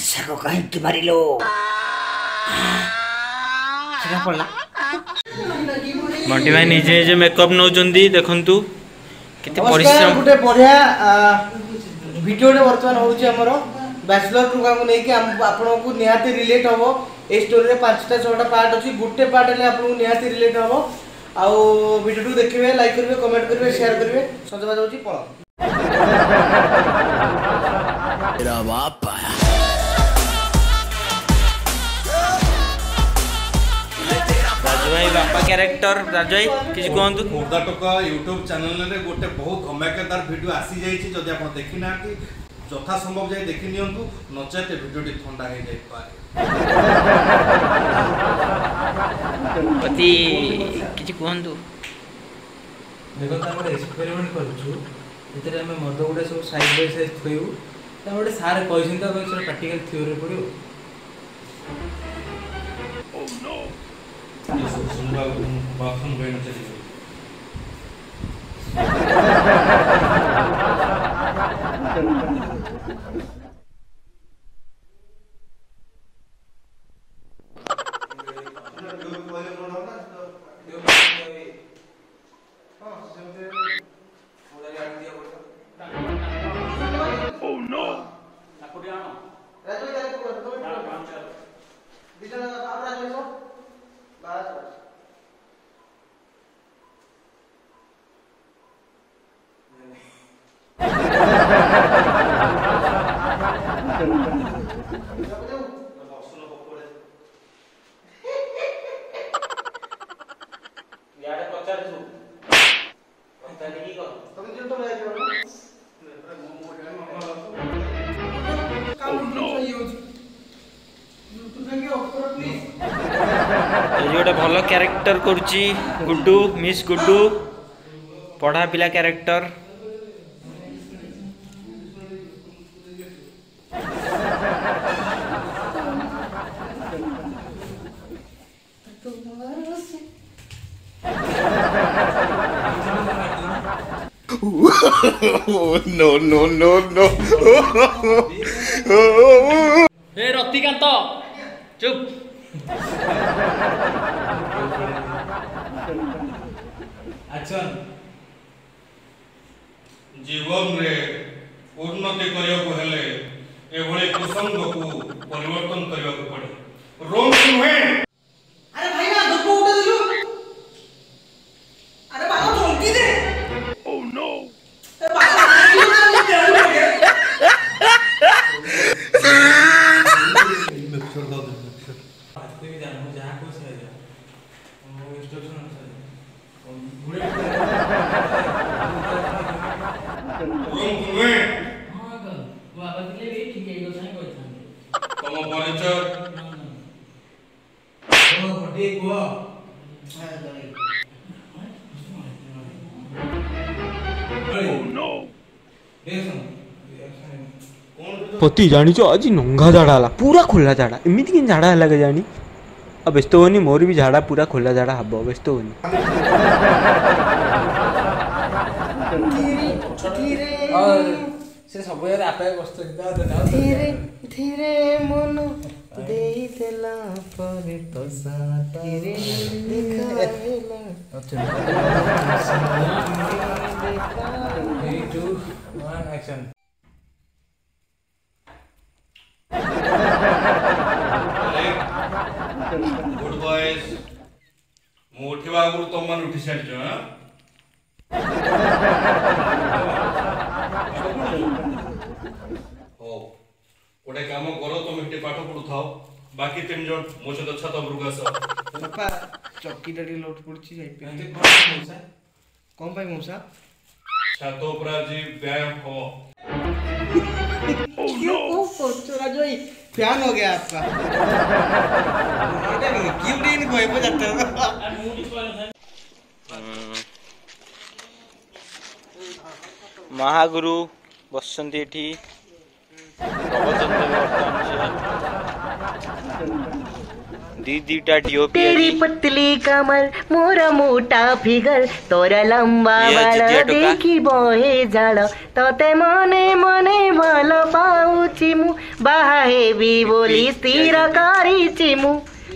वर्षा को कहीं मारिलो पड़ला बंटी भाई निजे निजे मेकअप नौचंदी देखंतु केते परिश्रम गुटे बढ़िया वीडियो रे वर्तमान होउची हमर बैचलर टुका को नेकी आपन को निहाती रिलेट होबो ए स्टोरी रे 5टा 6टा पार्ट अछि गुटे पार्ट ले आपन को निहाती रिलेट होबो आ वीडियो टू देखिबे लाइक करिवे कमेंट करिवे शेयर करिवे सजबाज होची पळ तेरा बाप आया राजू भाई बापा कैरेक्टर राजू भाई किछ कहंतु मुर्दा टोका यूट्यूब चैनल रे गोटे बहुत धमाकेदार वीडियो आसी जाइछि जदि आपण देखि नांती जथा संभव जाय देखि नियंतु नचेते वीडियोटी ठंडा हे जाय पारे पति किछ कहंतु देखो हम एक्सपेरिमेंट करछु इतरे हम मद गुडे सब साइड बाय साइड थयु त गोटे सार कहछन त हम प्रैक्टिकल थ्योरी पडियो ओ नो ये सब सुनबा बाथरूम गइन चली Oh no गोटे भल कैरेक्टर करुची गुड्डू मिस गुड्डू पढ़ा पिला character no no no no ए रतिकांत चुप एक्शन जीवन रे उन्नति करिया को हेले एभले कुसंग को परिवर्तन करिया को पड़े रोंग सुहे अरे भाई ना दुपो उठा दिलु अरे बाबा झोंकी दे oh no अरे बाबा ना तेल हो गया मिक्सर दो आते भी जानो जहां को से जा वो इंस्ट्रक्शन अनुसार रोंग सुहे हां तो बाबा के लिए ठीक है तो सही कहछन तम परिचय ओ बडे को oh no पति जानी चो आज नंगा झाड़ा हला पूरा खोला झाड़ा एमिति कि झाड़ा हला के जानी अब व्यस्त होनी मोर भी झाड़ा पूरा खोला झाड़ा हब व्यस्त होनी और से सब यार आपे कष्ट धीरे धीरे मन देई देला पर तो साथी दिखाइला अच्छा 3 2 1 एक्शन गुड बॉयज मु उठिबा गुरु तो मन उठी सारी छ हो ओटे काम करो तुम इटे पाठ पढु थाओ बाकी तीन जन मो सहित छत उपरକୁ आस बापा चक्की डडी लोट पड़ची जाई पे मौसा कौन भाई मौसा छत ऊपर आज व्यायाम हो oh no चोरा जोई फैन हो गया आपका ये गिफ्ट इन कोई पे जाता है महागुरु बसंती एठी प्रवचन देवे वर्तमान दीटा डीओपी तेरी पतली कमर मोरा मोटा फिगर तोरा लंबा बाल देखी बहे झाड़ तते मने मने भल पाउछि मु बाहा हेबी बोली स्थिर करिछि मु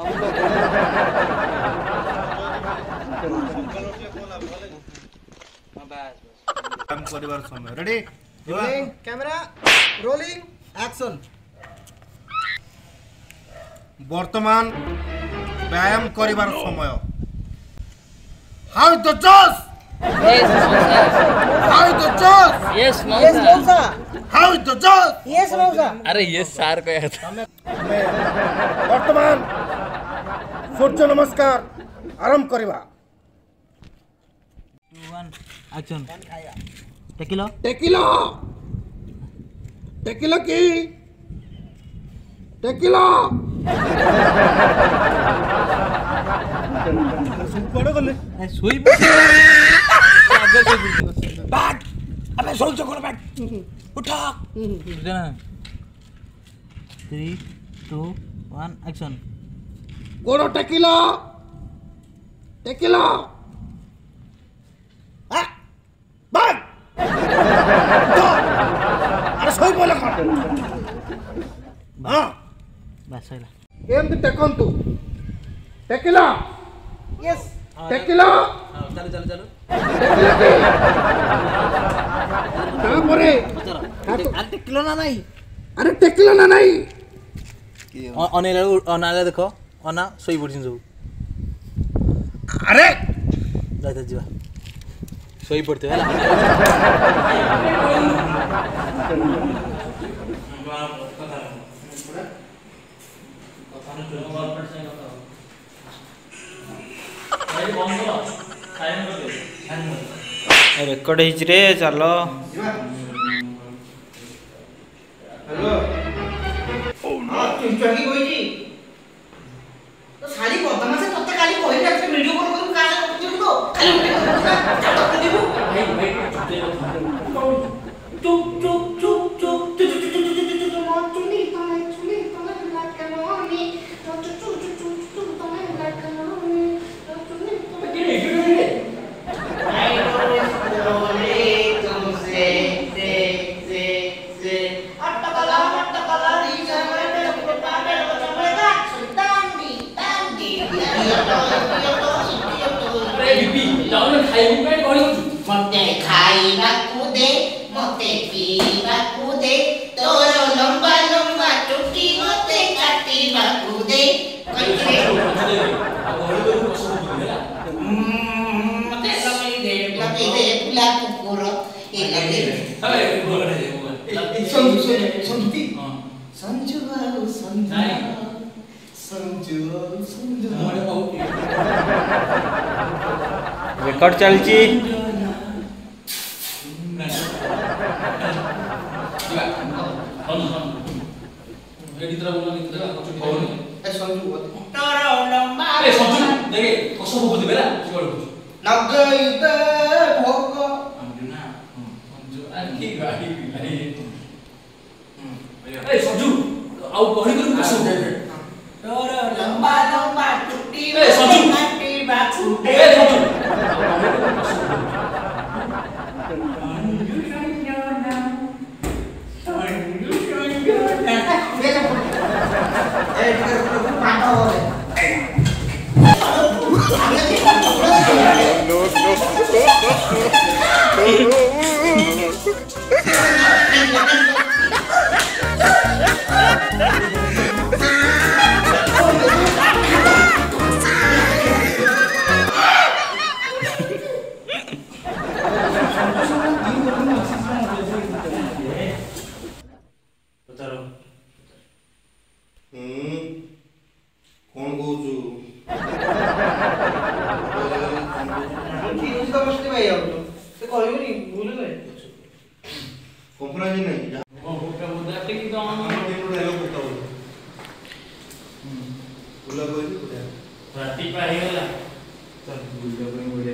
काम परिवार समय ready rolling camera rolling action वर्तमान व्यायाम करिवार समय हाउ द जॉस हाउ द जॉस यस यस मौसा हाउ द जॉस यस मौसा अरे यस सर कह था वर्तमान सूर्य नमस्कार आरंभ करिवा 2 1 एक्शन टेकिलो टेकिला टेकिला की टेकिला पड़ो गले सोई बाट अबे सोच कोन बाट उठा बुझना 3 2 1 एक्शन कोन टेकिला टेकिला आ बाट अरे सोई बोला कोन हां बस सही एमती टेकंतु टेकिला यस टेकिला चलो चलो चलो तापरे अरे टेकिलो ना नहीं अरे टेकिला ना नहीं अनाले देखो अना सोई पड़छन सब अरे जाते जीवा सोई पड़ते है रेकर्ड ହେଇଛି रे ଚାଲ हेलो हां चुंचकी कोइजी तो सारी बदमाश तते काली कहि जाते वीडियो कॉल करू का करछु तो खाली देबो चुप चुप चुप चुप चुनी तमे लाट कलोनी चुप चुप चुप चुप तमे लाट कलोनी चुनी तमे आई बोले तुमसे से अटकला रीजा मेरे पुटा मेरे चमड़ेगा सुल्तानी तांदी अरे बीबी जाओ ना खाइबू काय कहि मते खाइबा कुदे मते पीबा कुदे तोर लंबा लंबा चुटी मते काटिबा कुदे कइरे मते समय दे पुला कुकुर ए लगे अरे बोले संजू संजू बाबू संजू संजू संजू मोरे बहुत रेकर्ड ଚାଲିଛି रेडी तरह बोला नहीं तरह कुछ नहीं ए संजू तोर लंबा अरे समझू देखे कसम बोल दे बेला चिकड़ कुछ नगईते भोग अंजना समझू अरे की गाड़ी अरे समझू आउ कहि करू कसम तोर लंबा लंबा चुटी ए, संजू। काटिबा कुदे ए समझू कौन कहूचु ठीक तो बसते भाई आउ से कहबनी भूल गए कॉन्फ्रेंस नहीं वो बोला कि तो हमर दिन रो डायलॉग बोलता बोल बोला कोई नहीं राती पाही गला चल बुझा पे बोले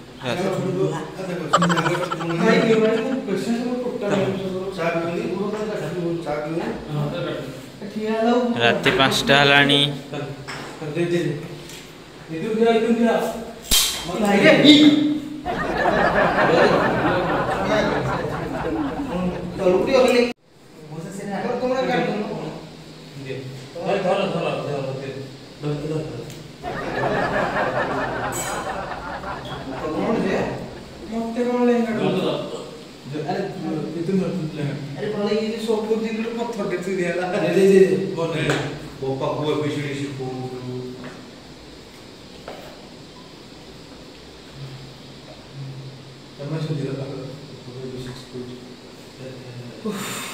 भाई के बारे में क्वेश्चन को टोटल चार क्यों ठिया लाउ ରାତି 5ଟା ହେଲାଣି दे दे इधर दिया भाई रे तलुटी होली मोसे से ना तुमरा कर दो दे धर कौन जे मते कौन लेंगा अरे भले ये सब दिन लो पत्थर के से दियाला दे बोल बोपा हुए बिजली शिपो तब मैं सुन दिया